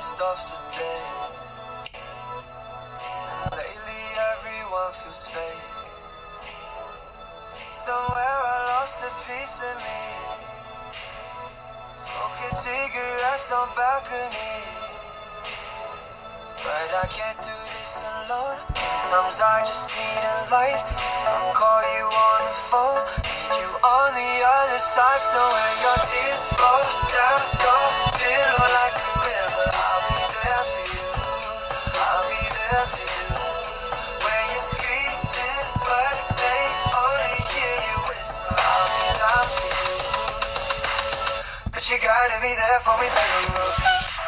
stuff today, and lately everyone feels fake. Somewhere I lost a piece of me, smoking cigarettes on balconies. But I can't do this alone. Sometimes I just need a light. If I call you on the phone, need you on the other side. So when your tears roll down your pillow like a river, I'll be there for you. I'll be there for you. When you're screaming but they only hear you whisper, I'll be there for you. But you gotta be there for me too.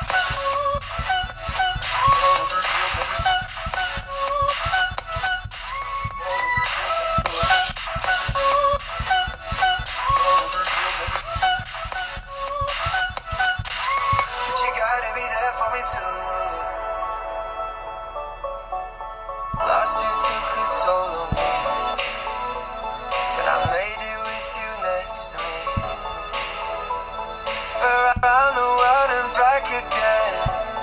Last year took a toll on me, but I made it with you next to me. Around the world and back again.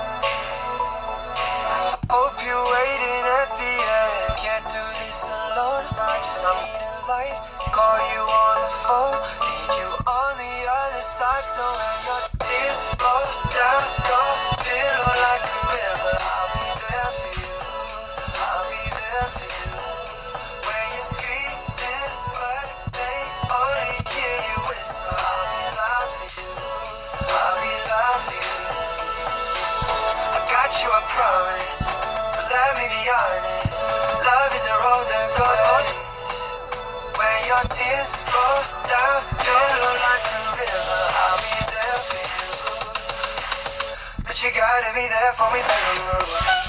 I hope you're waiting at the end. Can't do this alone, I need a light. Call you on the phone, need you on the other side. So when your tears roll down your pillow like a river, I'll be there for you. I'll be there for you. When you're screaming but they only hear you whisper, I'll be loud for you. I'll be loud for you. I got you, I promise, but let me be honest. Love is a road that goes both ways. When your tears roll down your pillow like a river, I'll be there for you. But you gotta be there for me too.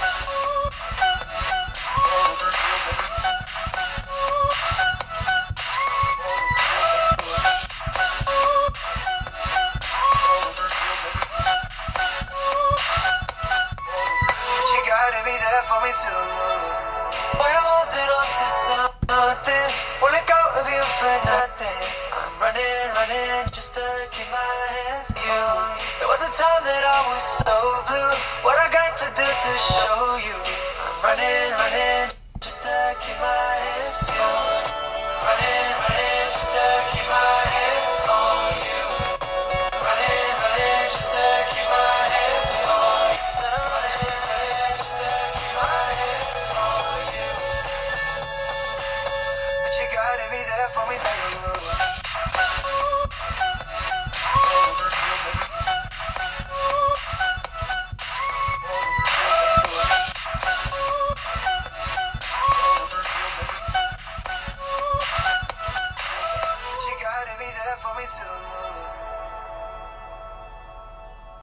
For me too. Boy, I'm holding on to something. Won't let go of you for nothing. I'm running just to keep my hands on you. There was a time that I was so blue. What I got to do to show you? I'm running.